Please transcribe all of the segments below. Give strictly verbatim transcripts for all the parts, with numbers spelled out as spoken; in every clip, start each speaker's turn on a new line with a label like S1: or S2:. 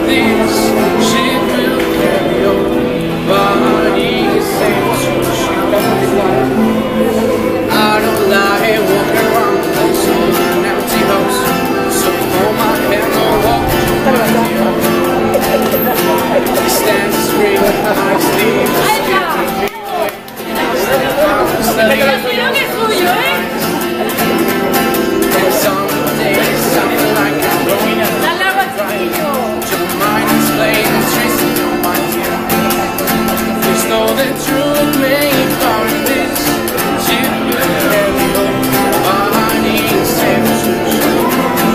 S1: this ship will carry your body safe to shore. I don't lie, walking around this old and empty house, so hold my hand, no walk behind you. He stands screaming, I sleep, skipping me away. Some days, something like I'm going out. Your mind is playing tricks in your mind, yeah. Please know the truth may part of this. She will carry your body safe to shore.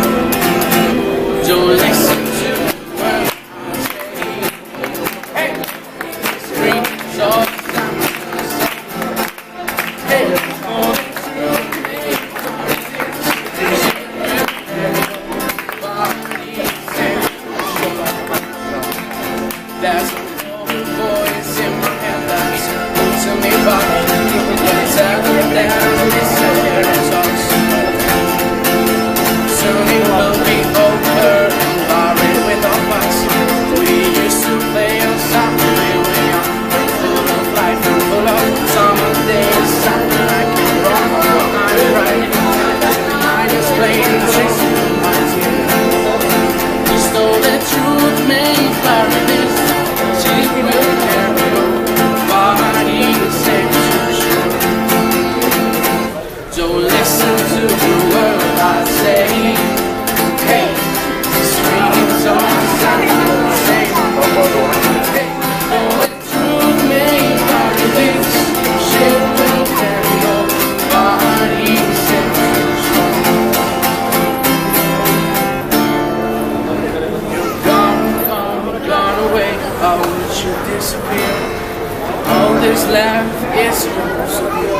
S1: Don't listen to what I say. Hey, scream so time. Hey, all the truth may part of this. She will carry your body safe to shore. There's a voice in my head that's to me back. Tell me that this is us. Soon it will be over and buried with our past. We used to play outside when we were young, full of life and full of summer days. Something like a wrong, I'm right. I just playing tricks in your minds, yeah. You stole the truth, made paradise. She will carry your body safe to shore. Don't listen to the word I say. Hey, the screams on the side of the same. Hey, know the truth may part of this. She will carry your body safe to shore. You're gone, gone, gone away. How would you disappear? All this left is yours.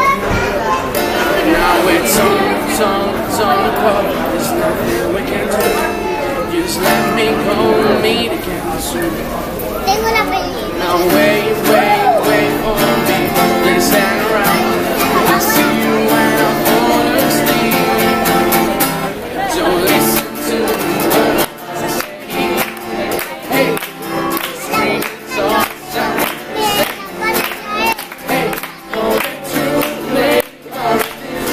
S1: Now it's on, it's on, it's on the call. There's nothing we can do. Just let me go and meet again soon. Now wait, wait, wait for me. Please hang around. I'll see you when I'm falling asleep. Don't listen to the words I say. Hey, scream, it's all sound. Hey, know the truth may part of this.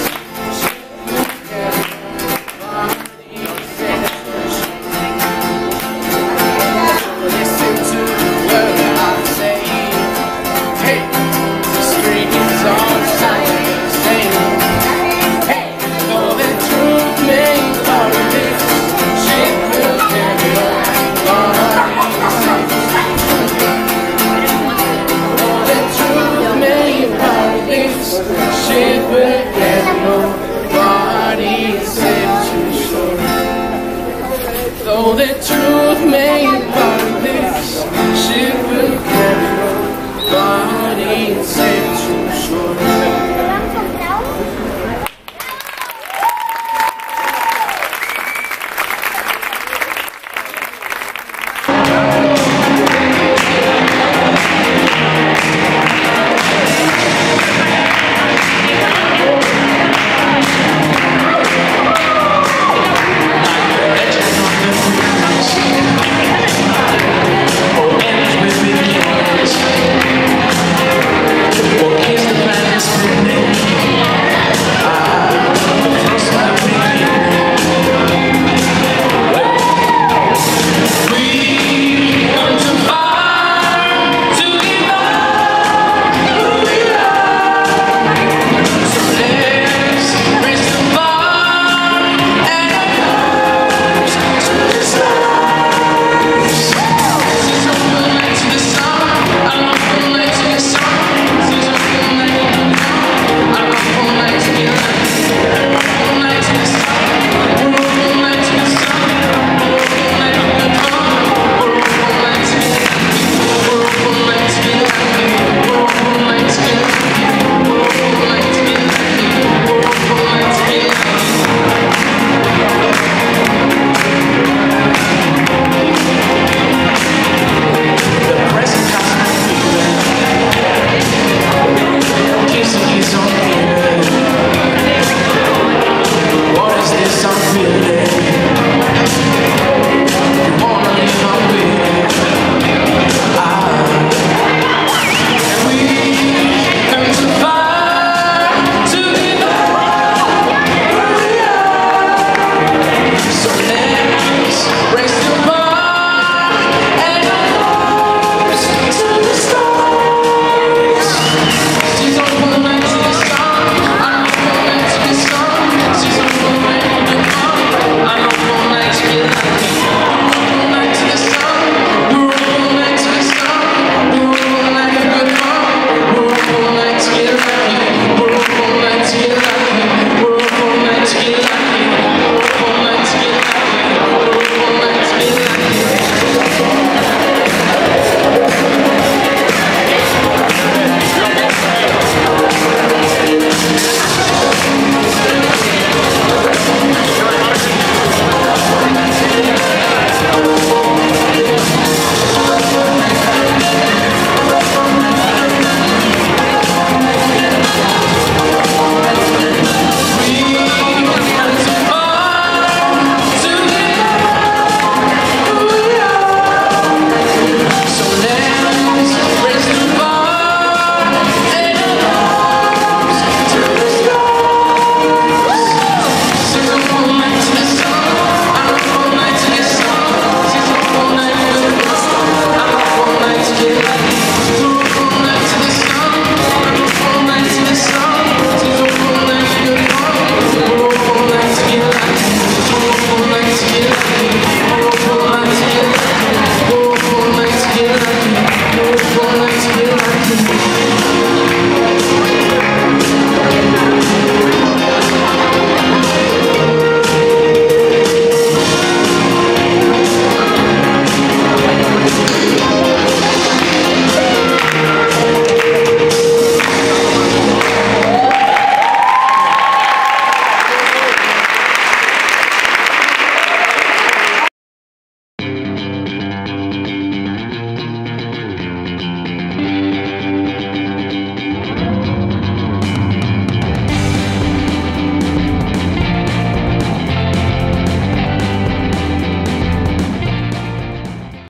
S1: Listen to the word I say. Hey, the street is all silent, saying, hey, know the truth may part of this. She will carry your body safe. Know the truth may part of this. She will carry your body safe to shore. Though the truth may part